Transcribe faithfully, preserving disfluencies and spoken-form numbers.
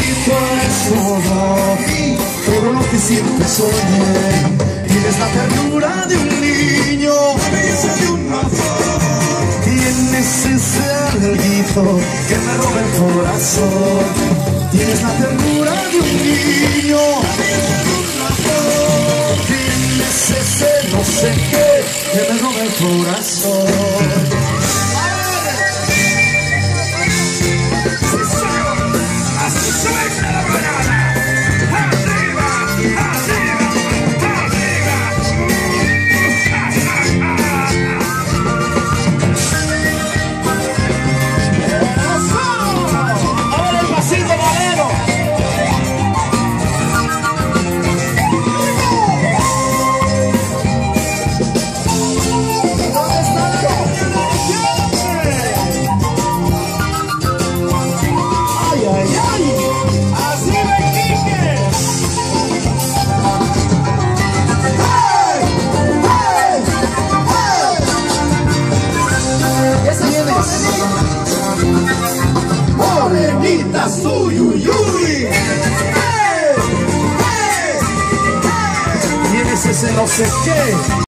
despacito es todo, todo lo que siempre soñé. Tienes la ternura de un niño, la belleza de una flor. Tienes ese algo que me roba el corazón. Tienes la ternura de un niño, la belleza de una flor. Tienes ese no sé qué que me roba el corazón. Morenitas, uy, uy, uy. Hey, hey, hey. Tienes ese no sé qué.